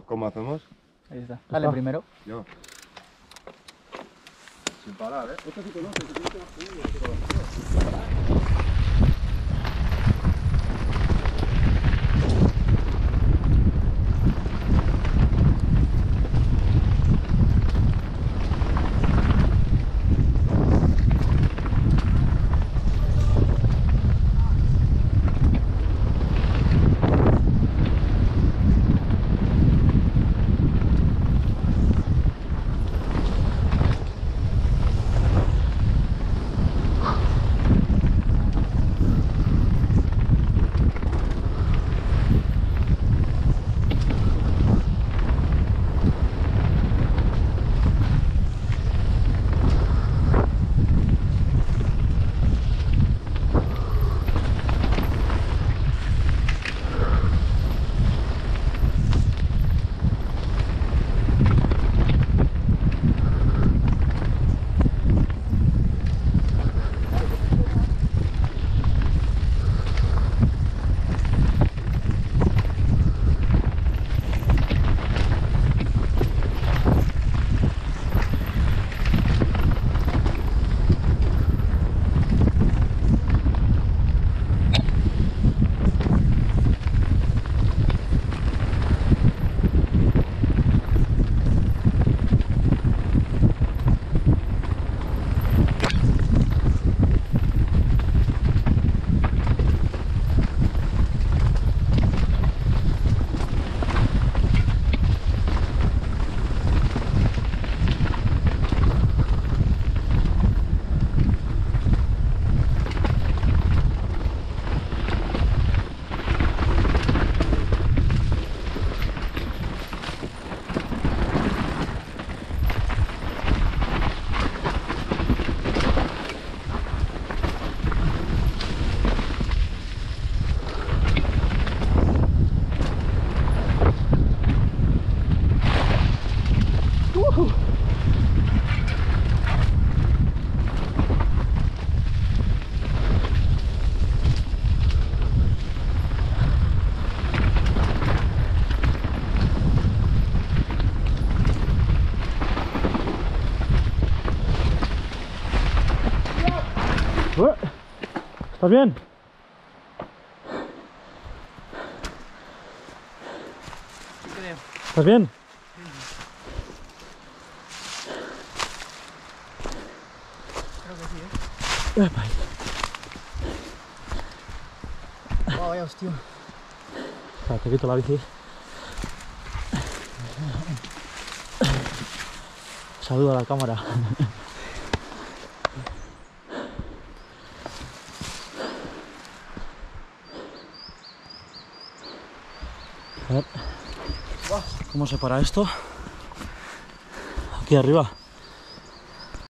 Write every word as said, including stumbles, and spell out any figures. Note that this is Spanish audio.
¿cómo hacemos? Ahí está. Dale primero. Yo. Sin parar, ¿eh? Esto sí conoce, sí conoce. ¿Estás bien? Creo. ¿Estás bien? Creo que sí, ¿eh? Epa. Oh, vaya hostia. Espera, te quito la bici. Saluda a la cámara. A ver, ¿cómo se para esto? Aquí arriba.